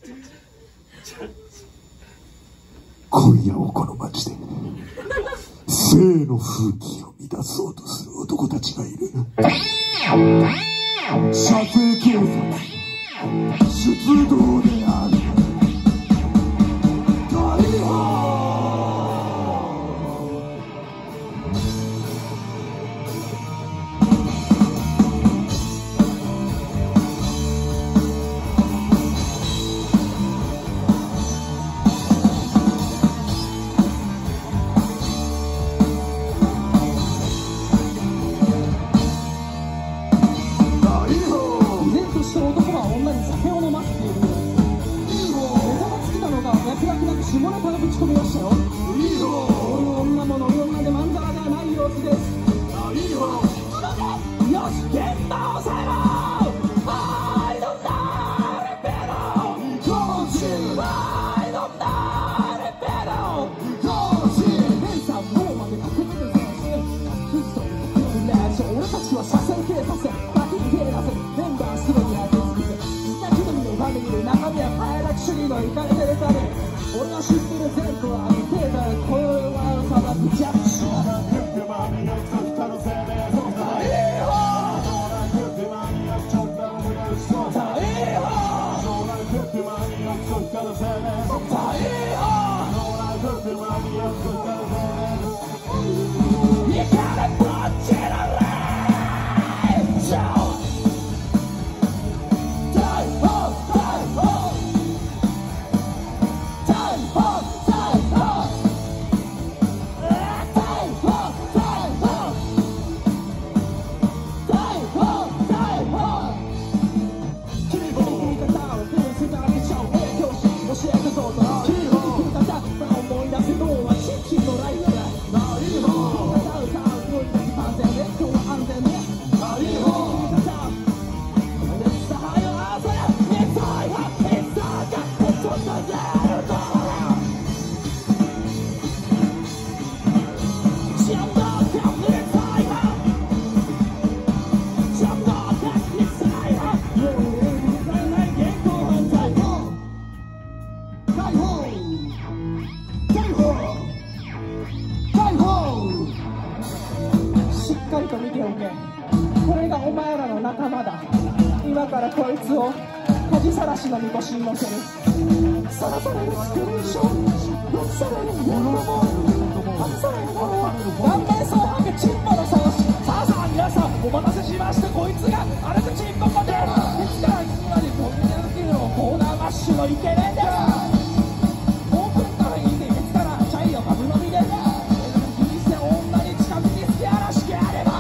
今夜をこの町で生の風紀を乱そうとする男たちがいる。射程警察出動である。逮捕。 下ネタがぶち込みましたよ。いいよ。女もの女でまんざらではない様子です。いいよ。よし、現場を抑えろ。はい、飲んだレペロ。コーチ。はい、飲んだレペロ。コーチ。ペンさん、もうまで駆け抜けてクズというレーション。俺たちは車線警察でバキに手出せ。メンバーすぐに当てつけて。みんな気取りのファミリーで中身は快楽主義のイカれてるため。俺の知ってる前途は見てたら今宵はさばくジャッジ見ておけ。これがお前らの仲間だ。今からこいつを恥さらしのみこしに乗せる。さらされるスクリーンショット、される言語も外されるもの、顔面蒼白チンポの創始。さあさあ皆さんお待たせしました。こいつが荒くチンポコです。いつからいつまで飛び抜けるのコーナーマッシュのイケメンです。オープンカフェにていつからチャイを株飲みで女に近づきすやらしけあれば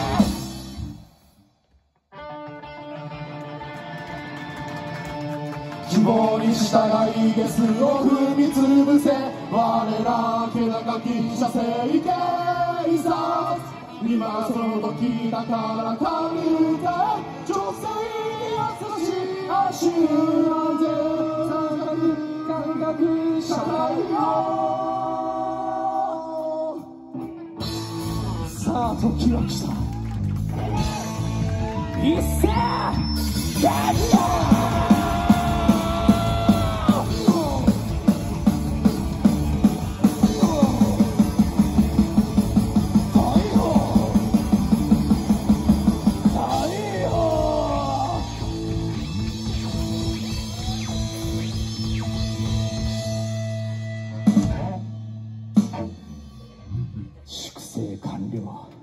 希望に従いゲスを踏みつぶせ。我ら気高き射精警察。今その時だから神歌女性に優しい足なんぜ三角感覚社会よ。さあ時は来た。一斉ゲット。粛清完了。